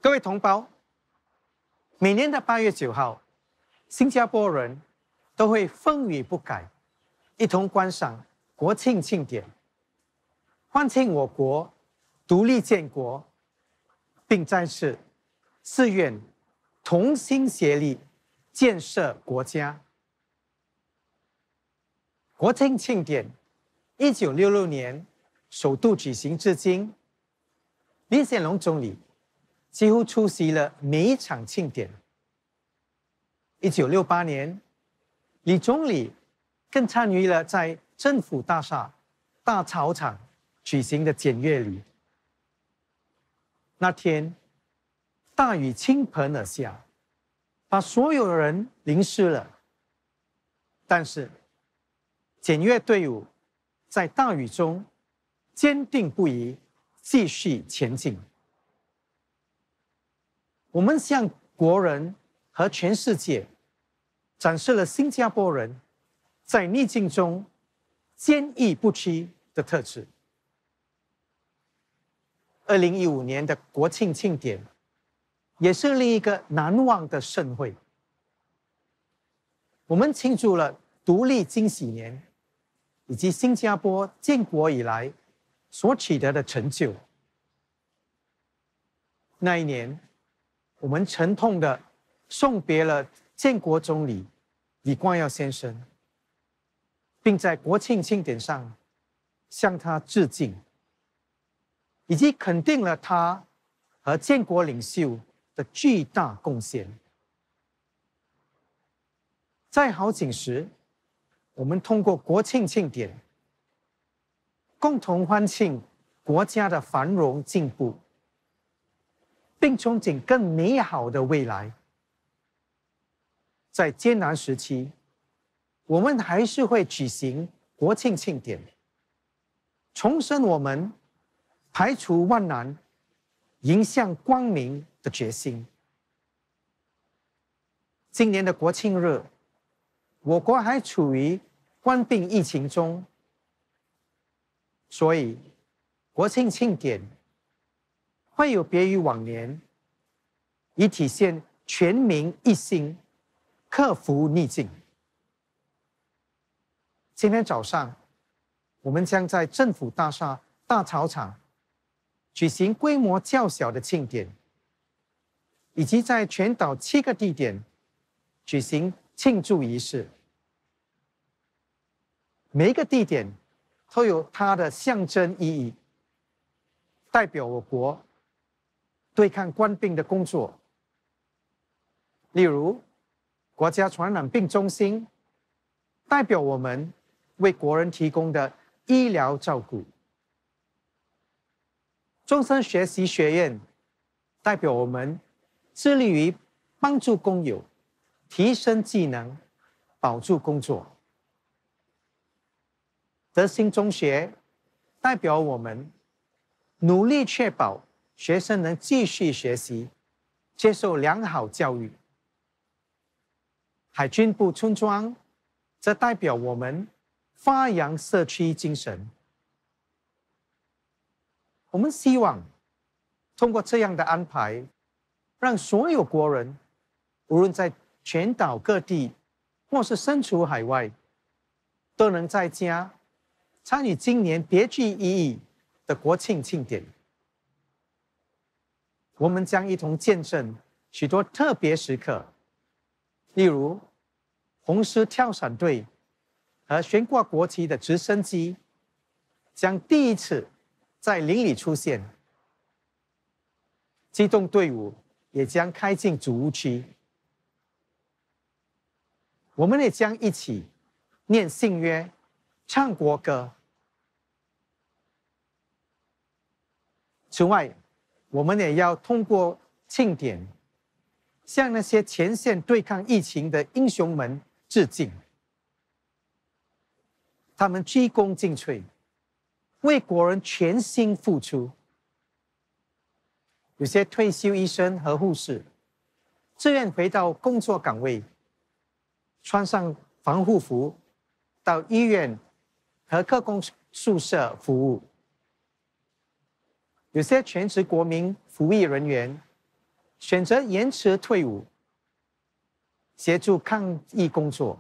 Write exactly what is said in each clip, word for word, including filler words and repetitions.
各位同胞，每年的八月九号，新加坡人都会风雨不改，一同观赏国庆庆典，欢庆我国独立建国，并在此誓愿同心协力建设国家。国庆庆典一九六六年首度举行至今，李显龙总理几乎出席了每一场庆典。一九六八年，李总理更参与了在政府大厦大操场举行的检阅礼。那天，大雨倾盆而下，把所有人淋湿了。但是，检阅队伍在大雨中坚定不移，继续前进。我们向国人和全世界展示了新加坡人在逆境中坚毅不屈的特质。二零一五年的国庆庆典也是另一个难忘的盛会。我们庆祝了独立金禧年以及新加坡建国以来所取得的成就。那一年，我们沉痛地送别了建国总理李光耀先生，并在国庆庆典上向他致敬，以及肯定了他和建国领袖的巨大贡献。在好景时，我们通过国庆庆典，共同欢庆国家的繁荣进步，并憧憬更美好的未来。在艰难时期，我们还是会举行国庆庆典，重申我们排除万难、迎向光明的决心。今年的国庆日，我国还处于冠病疫情中，所以国庆庆典会有别于往年，以体现全民一心，克服逆境。今天早上，我们将在政府大厦大操场举行规模较小的庆典，以及在全岛七个地点举行庆祝仪式。每一个地点都有它的象征意义，代表我国对抗冠病的工作。例如，国家传染病中心代表我们为国人提供的医疗照顾；终身学习学院代表我们致力于帮助工友提升技能，保住工作；德兴中学代表我们努力确保学生能继续学习，接受良好教育；海军部村庄则代表我们发扬社区精神。我们希望通过这样的安排，让所有国人，无论在全岛各地或是身处海外，都能在家参与今年别具意义的国庆庆典。我们将一同见证许多特别时刻，例如红狮跳伞队和悬挂国旗的直升机将第一次在林里出现，机动队伍也将开进主屋区。我们也将一起念信约，唱国歌。此外，我们也要通过庆典，向那些前线对抗疫情的英雄们致敬。他们鞠躬尽瘁，为国人全心付出。有些退休医生和护士自愿回到工作岗位，穿上防护服，到医院和各公宿舍服务。有些全职国民服役人员选择延迟退伍，协助抗疫工作。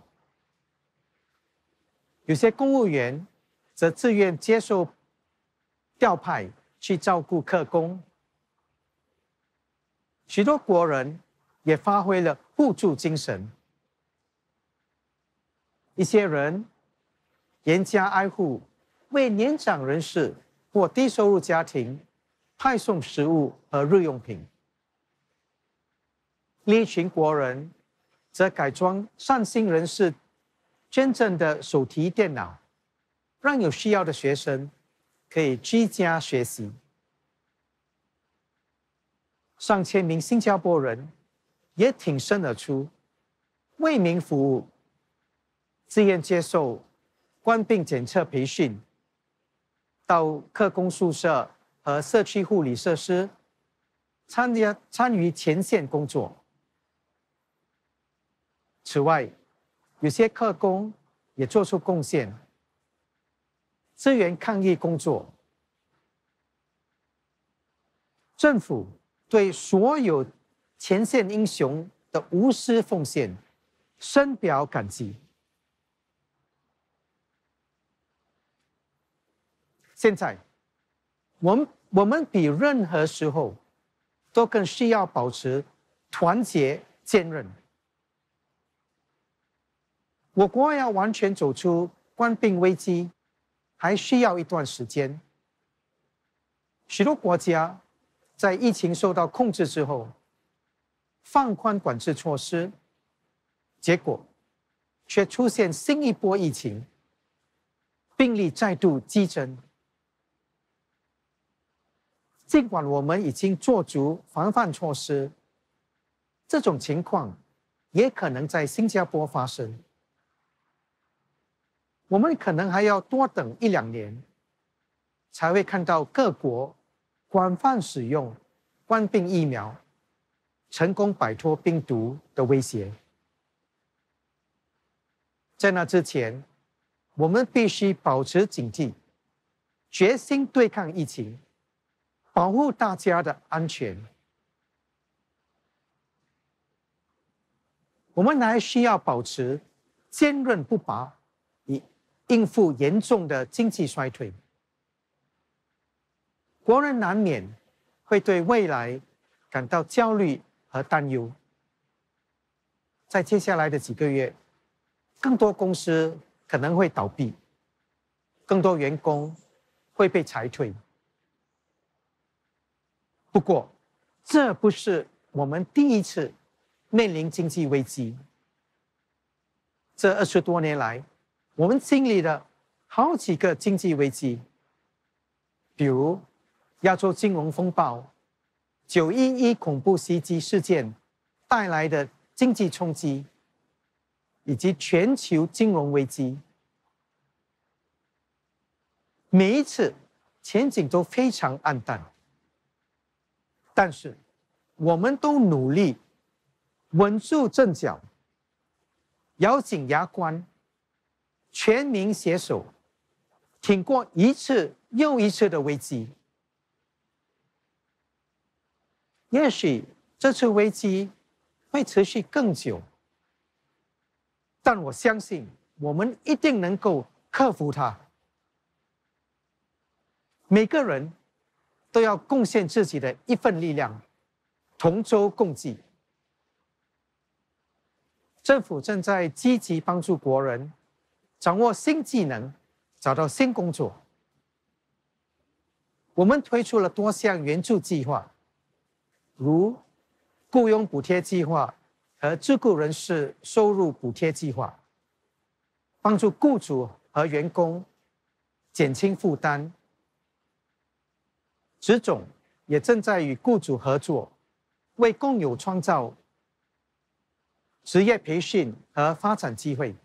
有些公务员则自愿接受调派去照顾客工。许多国人也发挥了互助精神。一些人严加爱护，为年长人士或低收入家庭派送食物和日用品。另一群国人则改装善心人士捐赠的手提电脑，让有需要的学生可以居家学习。上千名新加坡人也挺身而出，为民服务，自愿接受官病检测培训，到客工宿舍和社区护理设施参加参与前线工作。此外，有些客工也做出贡献，支援抗疫工作。政府对所有前线英雄的无私奉献深表感激。现在，我们我们比任何时候都更需要保持团结坚韧。我国要完全走出冠病危机，还需要一段时间。许多国家在疫情受到控制之后，放宽管制措施，结果却出现新一波疫情，病例再度激增。尽管我们已经做足防范措施，这种情况也可能在新加坡发生。我们可能还要多等一两年，才会看到各国广泛使用冠病疫苗，成功摆脱病毒的威胁。在那之前，我们必须保持警惕，决心对抗疫情，保护大家的安全。我们还需要保持坚韧不拔，以应付严重的经济衰退。国人难免会对未来感到焦虑和担忧。在接下来的几个月，更多公司可能会倒闭，更多员工会被裁退。不过，这不是我们第一次面临经济危机。这二十多年来，我们经历了好几个经济危机，比如亚洲金融风暴、九一一恐怖袭击事件带来的经济冲击，以及全球金融危机。每一次前景都非常暗淡，但是我们都努力稳住阵脚，咬紧牙关，全民携手，挺过一次又一次的危机。也许这次危机会持续更久，但我相信我们一定能够克服它。每个人都要贡献自己的一份力量，同舟共济。政府正在积极帮助国人掌握新技能，找到新工作。我们推出了多项援助计划，如雇佣补贴计划和自雇人士收入补贴计划，帮助雇主和员工减轻负担。职总也正在与雇主合作，为工友创造职业培训和发展机会，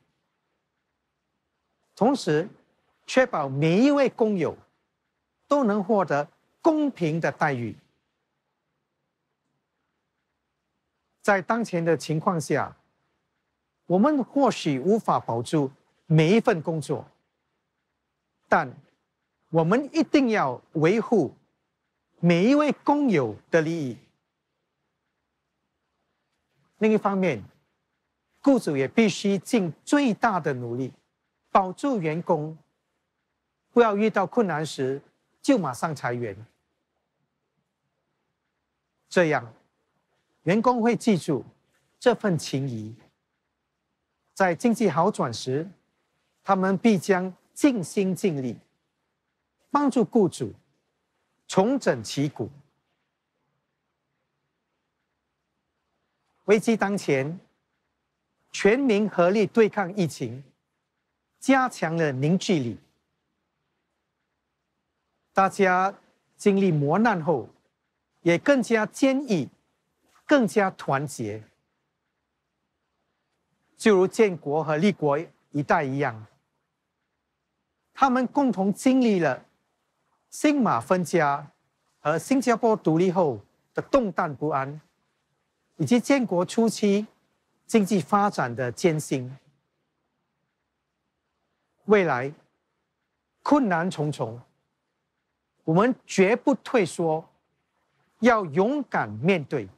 同时确保每一位工友都能获得公平的待遇。在当前的情况下，我们或许无法保住每一份工作，但我们一定要维护每一位工友的利益。 另一方面，雇主也必须尽最大的努力，保住员工，不要遇到困难时就马上裁员。这样，员工会记住这份情谊，在经济好转时，他们必将尽心尽力，帮助雇主重整旗鼓。危机当前，全民合力对抗疫情，加强了凝聚力。大家经历磨难后，也更加坚毅，更加团结。就如建国和立国一代一样，他们共同经历了新马分家和新加坡独立后的动荡不安，以及建国初期经济发展的艰辛。未来困难重重，我们绝不退缩，要勇敢面对。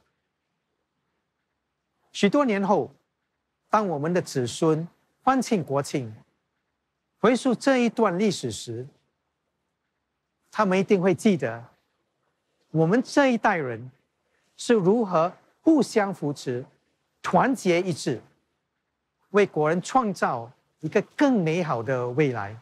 许多年后，当我们的子孙欢庆国庆，回溯这一段历史时，他们一定会记得我们这一代人是如何互相扶持、团结一致，为国人创造一个更美好的未来。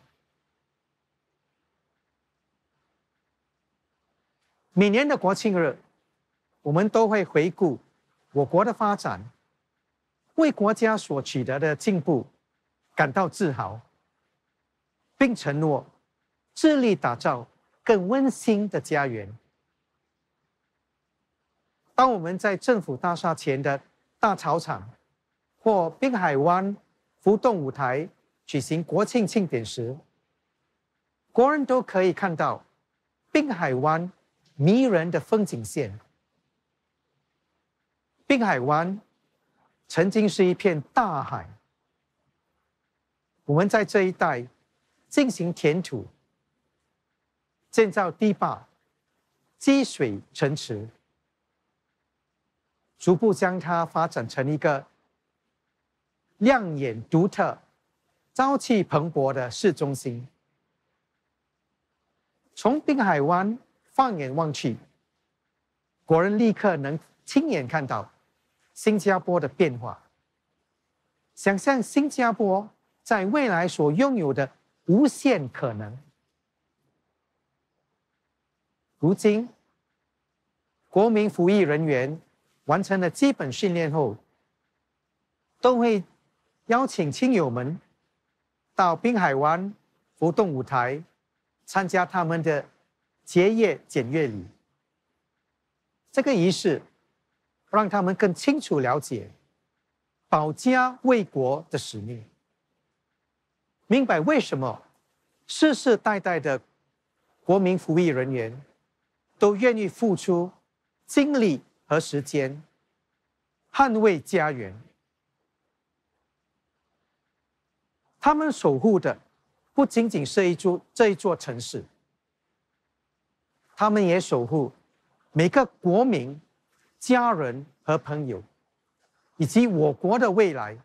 每年的国庆日，我们都会回顾我国的发展，为国家所取得的进步感到自豪，并承诺致力打造更温馨的家园。当我们在政府大厦前的大草场或滨海湾浮动舞台举行国庆庆典时，国人都可以看到滨海湾迷人的风景线。滨海湾曾经是一片大海，我们在这一带进行填土、建造堤坝、积水城池，逐步将它发展成一个亮眼独特、朝气蓬勃的市中心。从滨海湾放眼望去，国人立刻能亲眼看到新加坡的变化，想象新加坡在未来所拥有的无限可能。如今，国民服役人员完成了基本训练后，都会邀请亲友们到滨海湾浮动舞台参加他们的结业检阅礼。这个仪式让他们更清楚了解保家卫国的使命，明白为什么世世代代的国民服役人员都愿意付出精力和时间捍卫家园。他们守护的不仅仅是一座这一座城市，他们也守护每个国民、家人和朋友，以及我国的未来。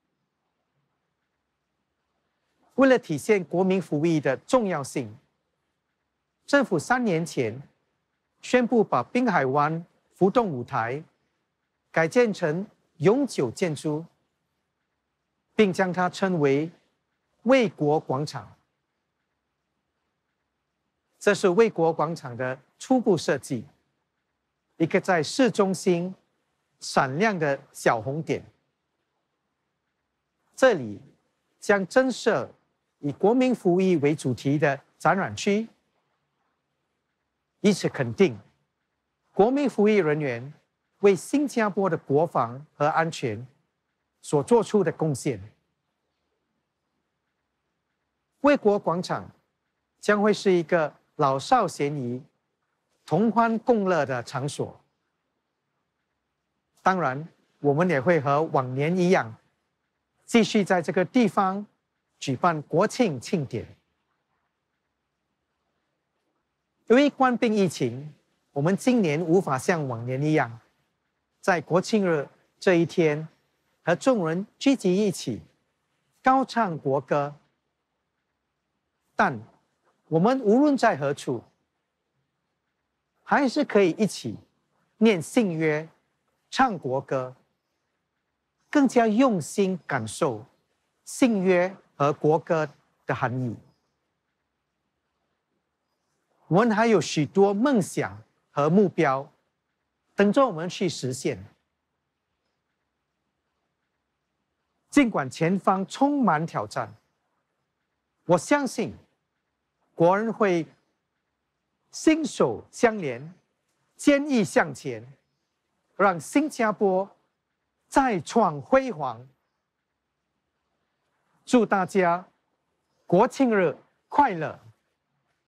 为了体现国民服役的重要性，政府三年前宣布把滨海湾浮动舞台改建成永久建筑，并将它称为卫国广场。这是卫国广场的初步设计，一个在市中心闪亮的小红点。这里将增设以国民服役为主题的展览区，以此肯定国民服役人员为新加坡的国防和安全所做出的贡献。卫国广场将会是一个老少咸宜、同欢共乐的场所。当然，我们也会和往年一样，继续在这个地方举办国庆庆典。由于冠病疫情，我们今年无法像往年一样，在国庆日这一天，和众人聚集一起，高唱国歌。但我们无论在何处，还是可以一起念信约、唱国歌，更加用心感受信约和国歌的含义。我们还有许多梦想和目标等着我们去实现。尽管前方充满挑战，我相信国人会心手相连，坚毅向前，让新加坡再创辉煌。祝大家国庆日快乐！